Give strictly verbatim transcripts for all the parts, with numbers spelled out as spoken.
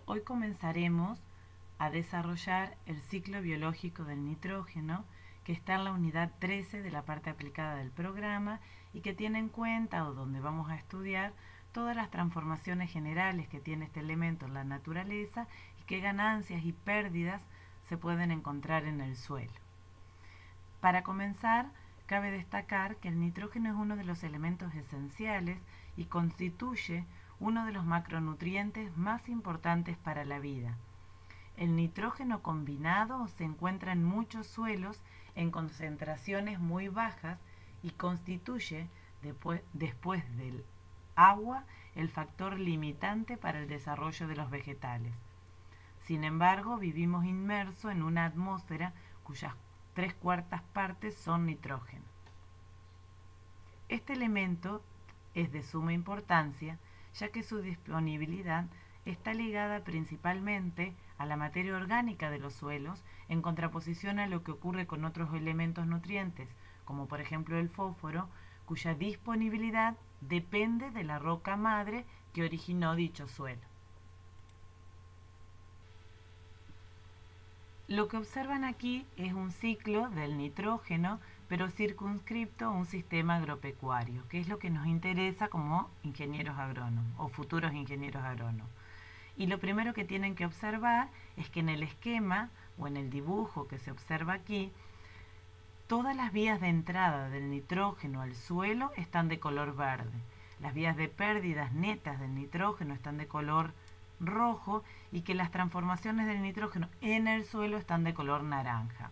Hoy comenzaremos a desarrollar el ciclo biológico del nitrógeno, que está en la unidad trece de la parte aplicada del programa y que tiene en cuenta, o donde vamos a estudiar, todas las transformaciones generales que tiene este elemento en la naturaleza y qué ganancias y pérdidas se pueden encontrar en el suelo. Para comenzar, cabe destacar que el nitrógeno es uno de los elementos esenciales y constituye uno de los macronutrientes más importantes para la vida. El nitrógeno combinado se encuentra en muchos suelos en concentraciones muy bajas y constituye, después, después del agua, el factor limitante para el desarrollo de los vegetales. Sin embargo, vivimos inmersos en una atmósfera cuyas tres cuartas partes son nitrógeno. Este elemento es de suma importancia, ya que su disponibilidad está ligada principalmente a la materia orgánica de los suelos, en contraposición a lo que ocurre con otros elementos nutrientes, como por ejemplo el fósforo, cuya disponibilidad depende de la roca madre que originó dicho suelo. Lo que observan aquí es un ciclo del nitrógeno, pero circunscripto a un sistema agropecuario, que es lo que nos interesa como ingenieros agrónomos o futuros ingenieros agrónomos. Y lo primero que tienen que observar es que en el esquema o en el dibujo que se observa aquí, todas las vías de entrada del nitrógeno al suelo están de color verde. Las vías de pérdidas netas del nitrógeno están de color rojo y que las transformaciones del nitrógeno en el suelo están de color naranja.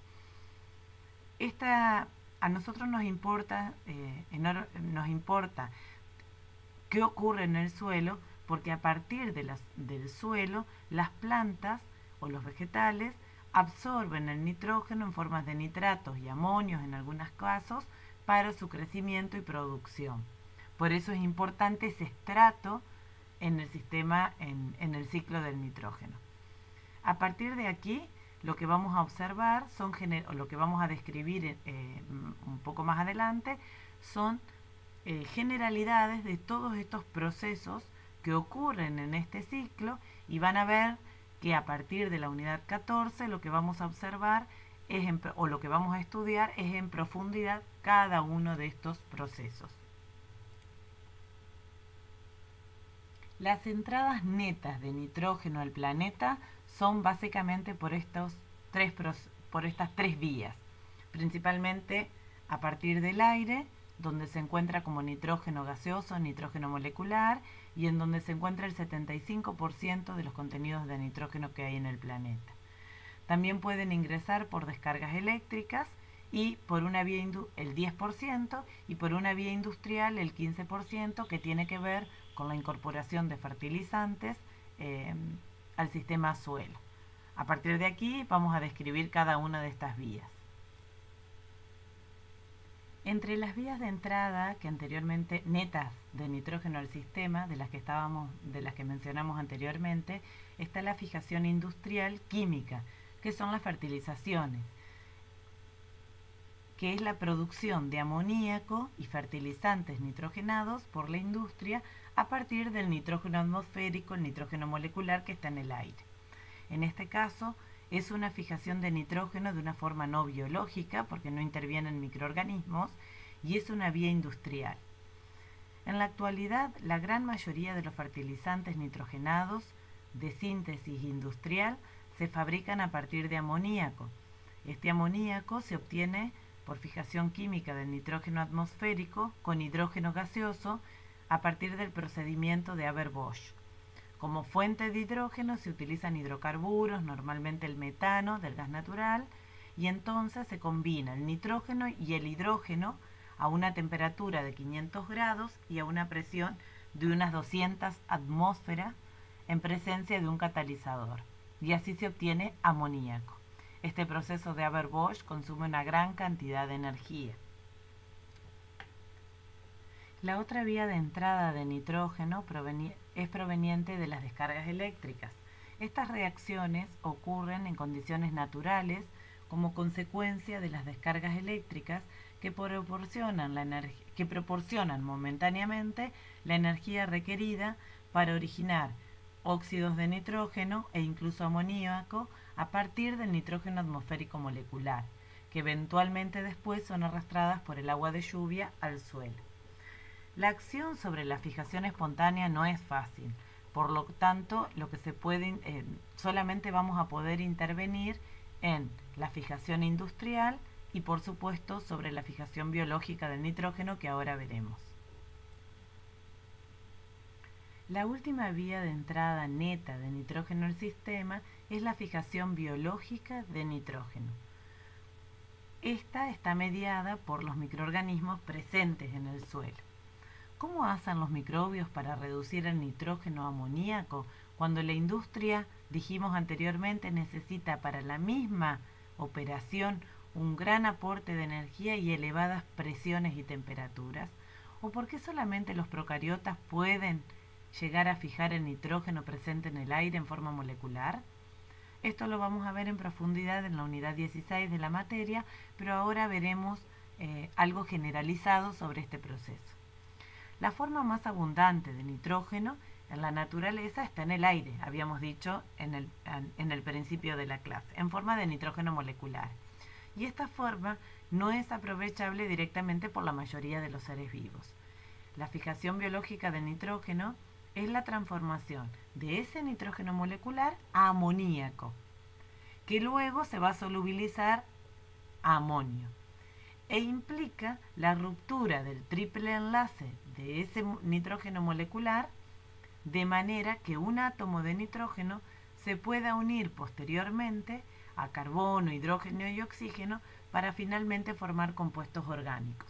Esta, a nosotros nos importa, eh, nos importa qué ocurre en el suelo, porque a partir de las, del suelo las plantas o los vegetales absorben el nitrógeno en formas de nitratos y amonios en algunos casos para su crecimiento y producción. Por eso es importante ese estrato en el sistema, en, en el ciclo del nitrógeno. A partir de aquí, lo que vamos a observar son, o lo que vamos a describir eh, un poco más adelante, son eh, generalidades de todos estos procesos que ocurren en este ciclo, y van a ver que a partir de la unidad catorce lo que vamos a observar es en, o lo que vamos a estudiar es en profundidad cada uno de estos procesos. Las entradas netas de nitrógeno al planeta son básicamente por, estos tres, por estas tres vías, principalmente a partir del aire, donde se encuentra como nitrógeno gaseoso, nitrógeno molecular, y en donde se encuentra el setenta y cinco por ciento de los contenidos de nitrógeno que hay en el planeta. También pueden ingresar por descargas eléctricas y por una vía el diez por ciento y por una vía industrial el quince por ciento, que tiene que ver con la incorporación de fertilizantes eh, al sistema suelo. A partir de aquí vamos a describir cada una de estas vías. Entre las vías de entrada que anteriormente netas de nitrógeno al sistema, de las que estábamos, de las que mencionamos anteriormente, está la fijación industrial química, que son las fertilizaciones, que es la producción de amoníaco y fertilizantes nitrogenados por la industria a partir del nitrógeno atmosférico, el nitrógeno molecular que está en el aire. En este caso, es una fijación de nitrógeno de una forma no biológica, porque no intervienen microorganismos, y es una vía industrial. En la actualidad, la gran mayoría de los fertilizantes nitrogenados de síntesis industrial se fabrican a partir de amoníaco. Este amoníaco se obtiene por fijación química del nitrógeno atmosférico con hidrógeno gaseoso a partir del procedimiento de Haber-Bosch. Como fuente de hidrógeno se utilizan hidrocarburos, normalmente el metano del gas natural, y entonces se combina el nitrógeno y el hidrógeno a una temperatura de quinientos grados y a una presión de unas doscientas atmósferas en presencia de un catalizador, y así se obtiene amoníaco. Este proceso de Haber-Bosch consume una gran cantidad de energía. La otra vía de entrada de nitrógeno es proveniente de las descargas eléctricas. Estas reacciones ocurren en condiciones naturales como consecuencia de las descargas eléctricas que proporcionan, la que proporcionan momentáneamente la energía requerida para originar óxidos de nitrógeno e incluso amoníaco a partir del nitrógeno atmosférico molecular, que eventualmente después son arrastradas por el agua de lluvia al suelo. La acción sobre la fijación espontánea no es fácil, por lo tanto, lo que se puede, eh, solamente vamos a poder intervenir en la fijación industrial y, por supuesto, sobre la fijación biológica del nitrógeno, que ahora veremos. La última vía de entrada neta de nitrógeno al sistema es la fijación biológica de nitrógeno. Esta está mediada por los microorganismos presentes en el suelo. ¿Cómo hacen los microbios para reducir el nitrógeno amoníaco cuando la industria, dijimos anteriormente, necesita para la misma operación un gran aporte de energía y elevadas presiones y temperaturas? ¿O por qué solamente los procariotas pueden llegar a fijar el nitrógeno presente en el aire en forma molecular? Esto lo vamos a ver en profundidad en la unidad dieciséis de la materia, pero ahora veremos eh, algo generalizado sobre este proceso. La forma más abundante de nitrógeno en la naturaleza está en el aire, habíamos dicho en el, en el principio de la clase, en forma de nitrógeno molecular. Y esta forma no es aprovechable directamente por la mayoría de los seres vivos. La fijación biológica de nitrógeno es la transformación de ese nitrógeno molecular a amoníaco, que luego se va a solubilizar a amonio, e implica la ruptura del triple enlace de ese nitrógeno molecular, de manera que un átomo de nitrógeno se pueda unir posteriormente a carbono, hidrógeno y oxígeno para finalmente formar compuestos orgánicos.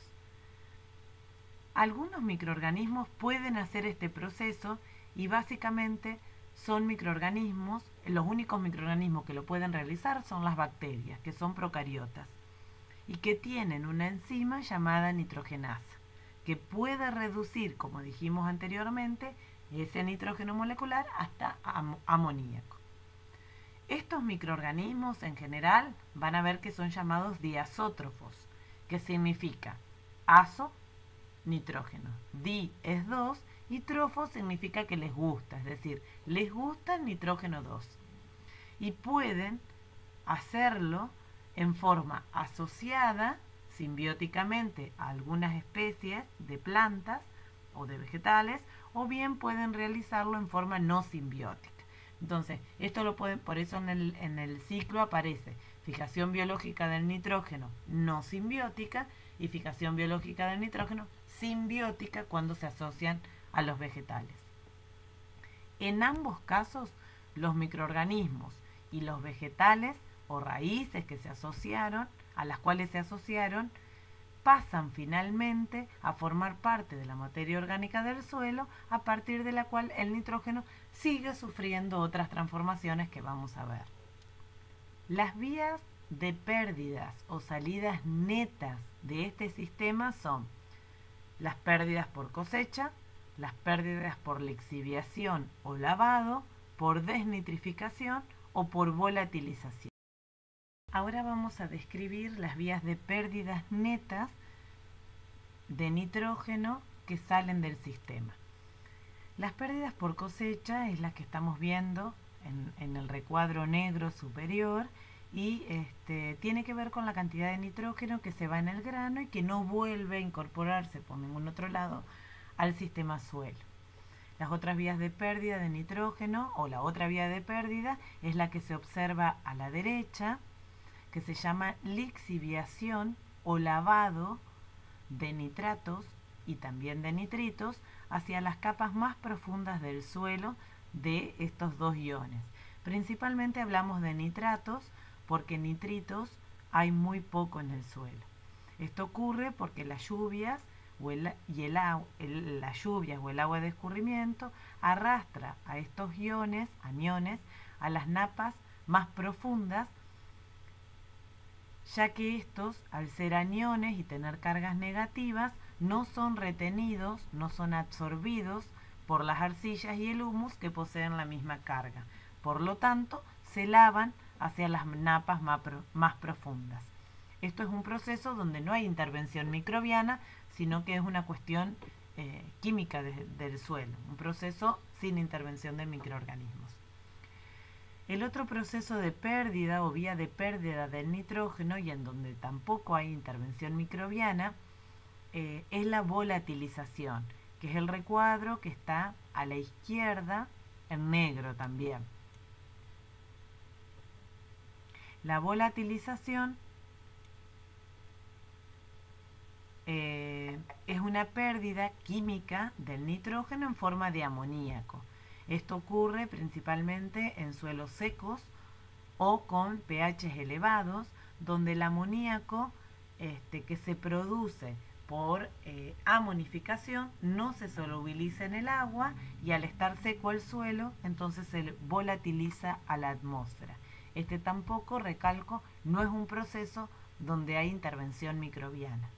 Algunos microorganismos pueden hacer este proceso y básicamente son microorganismos, los únicos microorganismos que lo pueden realizar son las bacterias, que son procariotas, y que tienen una enzima llamada nitrogenasa, que puede reducir, como dijimos anteriormente, ese nitrógeno molecular hasta am amoníaco. Estos microorganismos en general van a ver que son llamados diazótrofos, que significa azo, nitrógeno, di es dos y trofo significa que les gusta, es decir, les gusta el nitrógeno dos. Y pueden hacerlo en forma asociada simbióticamente a algunas especies de plantas o de vegetales, o bien pueden realizarlo en forma no simbiótica. Entonces, esto lo pueden, por eso en el, en el ciclo aparece fijación biológica del nitrógeno no simbiótica y fijación biológica del nitrógeno simbiótica cuando se asocian a los vegetales. En ambos casos, los microorganismos y los vegetales o raíces que se asociaron, a las cuales se asociaron, pasan finalmente a formar parte de la materia orgánica del suelo, a partir de la cual el nitrógeno sigue sufriendo otras transformaciones que vamos a ver. Las vías de pérdidas o salidas netas de este sistema son las pérdidas por cosecha, las pérdidas por lixiviación o lavado, por desnitrificación o por volatilización. Ahora vamos a describir las vías de pérdidas netas de nitrógeno que salen del sistema. Las pérdidas por cosecha es la que estamos viendo en, en el recuadro negro superior y este, tiene que ver con la cantidad de nitrógeno que se va en el grano y que no vuelve a incorporarse por ningún otro lado al sistema suelo. Las otras vías de pérdida de nitrógeno, o la otra vía de pérdida, es la que se observa a la derecha, que se llama lixiviación o lavado de nitratos y también de nitritos hacia las capas más profundas del suelo de estos dos iones. Principalmente hablamos de nitratos porque nitritos hay muy poco en el suelo. Esto ocurre porque las lluvias o el, y el, el, las lluvias o el agua de escurrimiento arrastra a estos iones, aniones, a las napas más profundas, ya que estos, al ser aniones y tener cargas negativas, no son retenidos, no son absorbidos por las arcillas y el humus que poseen la misma carga. Por lo tanto, se lavan hacia las napas más, más profundas. Esto es un proceso donde no hay intervención microbiana, sino que es una cuestión eh, química de, del suelo, un proceso sin intervención de microorganismos. El otro proceso de pérdida o vía de pérdida del nitrógeno, y en donde tampoco hay intervención microbiana, eh, es la volatilización, que es el recuadro que está a la izquierda en negro también. La volatilización eh, es una pérdida química del nitrógeno en forma de amoníaco. Esto ocurre principalmente en suelos secos o con pHs elevados, donde el amoníaco este, que se produce por eh, amonificación no se solubiliza en el agua, y al estar seco el suelo, entonces se volatiliza a la atmósfera. Este tampoco, recalco, no es un proceso donde hay intervención microbiana.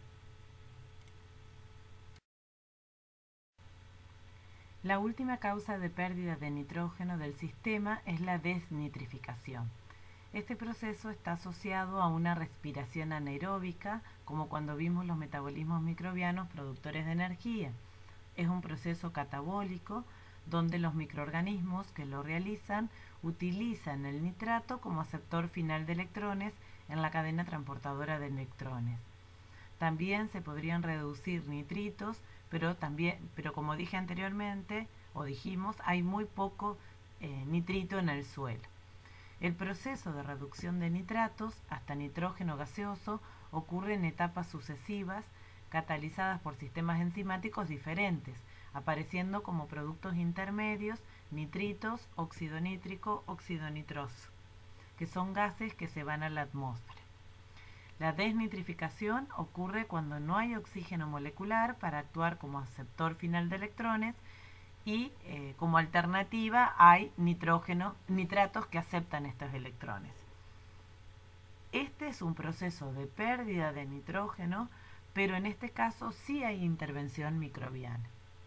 La última causa de pérdida de nitrógeno del sistema es la desnitrificación. Este proceso está asociado a una respiración anaeróbica, como cuando vimos los metabolismos microbianos productores de energía. Es un proceso catabólico donde los microorganismos que lo realizan utilizan el nitrato como aceptor final de electrones en la cadena transportadora de electrones. También se podrían reducir nitritos, pero también, pero como dije anteriormente, o dijimos, hay muy poco eh, nitrito en el suelo. El proceso de reducción de nitratos hasta nitrógeno gaseoso ocurre en etapas sucesivas, catalizadas por sistemas enzimáticos diferentes, apareciendo como productos intermedios nitritos, óxido nítrico, óxido nitroso, que son gases que se van a la atmósfera. La desnitrificación ocurre cuando no hay oxígeno molecular para actuar como aceptor final de electrones, y eh, como alternativa hay nitrógeno, nitratos que aceptan estos electrones. Este es un proceso de pérdida de nitrógeno, pero en este caso sí hay intervención microbiana.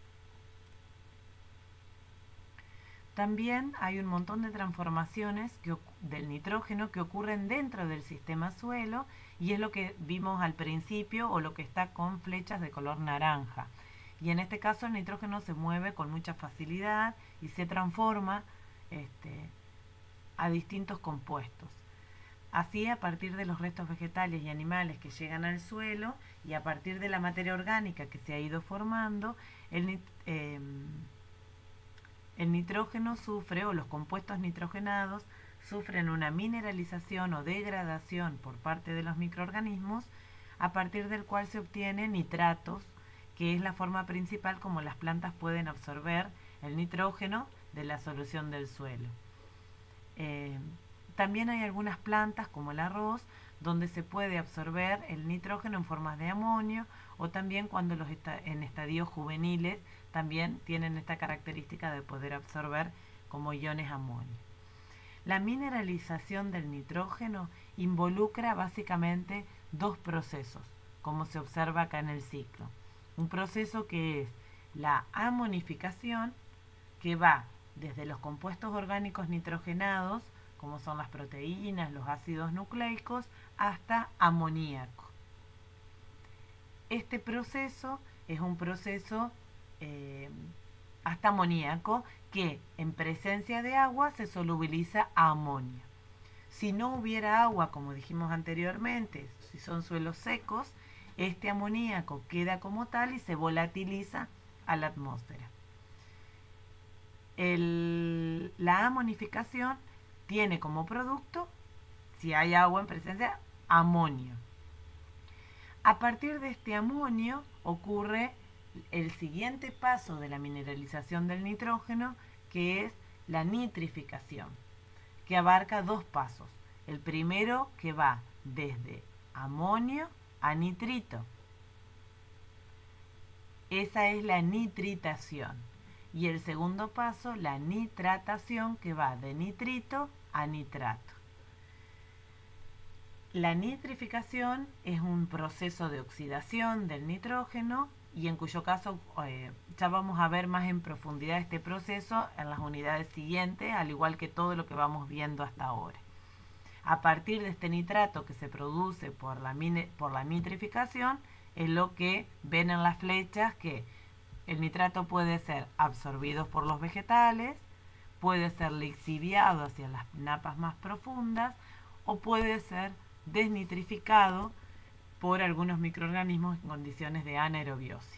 También hay un montón de transformaciones que, del nitrógeno que ocurren dentro del sistema suelo, y es lo que vimos al principio, o lo que está con flechas de color naranja. Y en este caso el nitrógeno se mueve con mucha facilidad y se transforma este, a distintos compuestos. Así, a partir de los restos vegetales y animales que llegan al suelo, y a partir de la materia orgánica que se ha ido formando, el, eh, el nitrógeno sufre, o los compuestos nitrogenados, sufren una mineralización o degradación por parte de los microorganismos, a partir del cual se obtienen nitratos, que es la forma principal como las plantas pueden absorber el nitrógeno de la solución del suelo. Eh, también hay algunas plantas, como el arroz, donde se puede absorber el nitrógeno en formas de amonio, o también cuando los esta, en estadios juveniles también tienen esta característica de poder absorber como iones amonio. La mineralización del nitrógeno involucra básicamente dos procesos, como se observa acá en el ciclo. Un proceso que es la amonificación, que va desde los compuestos orgánicos nitrogenados, como son las proteínas, los ácidos nucleicos, hasta amoníaco. Este proceso es un proceso eh, hasta amoníaco, que en presencia de agua se solubiliza a amonio. Si no hubiera agua, como dijimos anteriormente, si son suelos secos, este amoníaco queda como tal y se volatiliza a la atmósfera. El, la amonificación tiene como producto, si hay agua en presencia, amonio. A partir de este amonio ocurre el siguiente paso de la mineralización del nitrógeno, que es la nitrificación, que abarca dos pasos. El primero, que va desde amonio a nitrito. Esa es la nitritación. Y el segundo paso, la nitratación, que va de nitrito a nitrato. La nitrificación es un proceso de oxidación del nitrógeno, y en cuyo caso eh, ya vamos a ver más en profundidad este proceso en las unidades siguientes, al igual que todo lo que vamos viendo hasta ahora. A partir de este nitrato que se produce por la, por la nitrificación, es lo que ven en las flechas, que el nitrato puede ser absorbido por los vegetales, puede ser lixiviado hacia las napas más profundas o puede ser desnitrificado por algunos microorganismos en condiciones de anaerobiosis.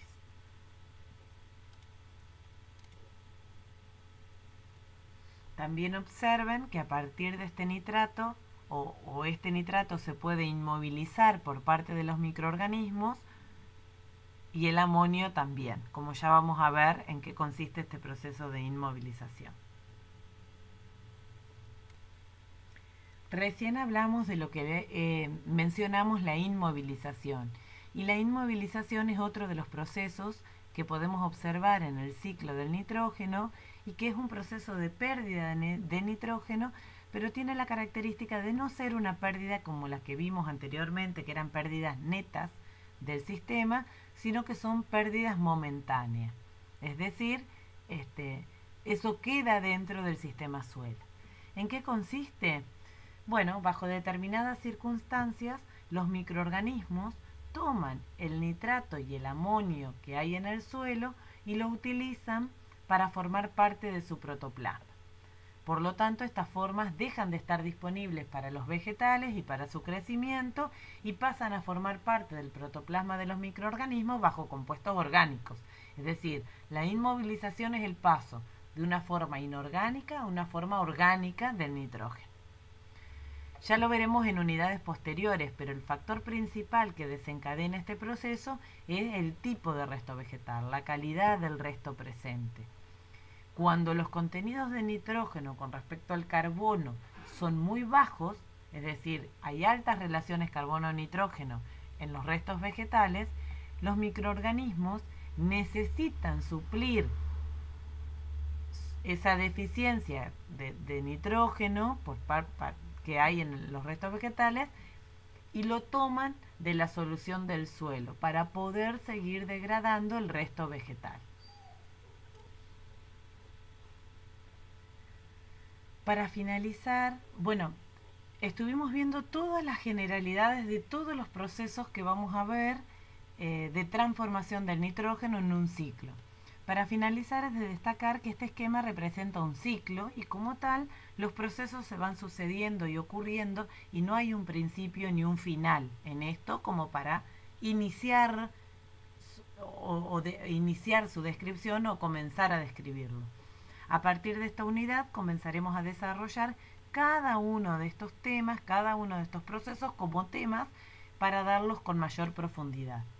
También observen que a partir de este nitrato o, o este nitrato se puede inmovilizar por parte de los microorganismos y el amonio también, como ya vamos a ver en qué consiste este proceso de inmovilización. Recién hablamos de lo que eh, mencionamos la inmovilización, y la inmovilización es otro de los procesos que podemos observar en el ciclo del nitrógeno y que es un proceso de pérdida de, de nitrógeno, pero tiene la característica de no ser una pérdida como las que vimos anteriormente, que eran pérdidas netas del sistema, sino que son pérdidas momentáneas. Es decir, este, eso queda dentro del sistema suelo. ¿En qué consiste? Bueno, bajo determinadas circunstancias, los microorganismos toman el nitrato y el amonio que hay en el suelo y lo utilizan para formar parte de su protoplasma. Por lo tanto, estas formas dejan de estar disponibles para los vegetales y para su crecimiento y pasan a formar parte del protoplasma de los microorganismos bajo compuestos orgánicos. Es decir, la inmovilización es el paso de una forma inorgánica a una forma orgánica del nitrógeno. Ya lo veremos en unidades posteriores, pero el factor principal que desencadena este proceso es el tipo de resto vegetal, la calidad del resto presente. Cuando los contenidos de nitrógeno con respecto al carbono son muy bajos, es decir, hay altas relaciones carbono-nitrógeno en los restos vegetales, los microorganismos necesitan suplir esa deficiencia de, de nitrógeno por par, par, que hay en los restos vegetales y lo toman de la solución del suelo para poder seguir degradando el resto vegetal. Para finalizar, bueno, estuvimos viendo todas las generalidades de todos los procesos que vamos a ver eh, de transformación del nitrógeno en un ciclo. Para finalizar es de destacar que este esquema representa un ciclo y como tal los procesos se van sucediendo y ocurriendo y no hay un principio ni un final en esto como para iniciar o, o de, iniciar su descripción o comenzar a describirlo. A partir de esta unidad comenzaremos a desarrollar cada uno de estos temas, cada uno de estos procesos como temas para darlos con mayor profundidad.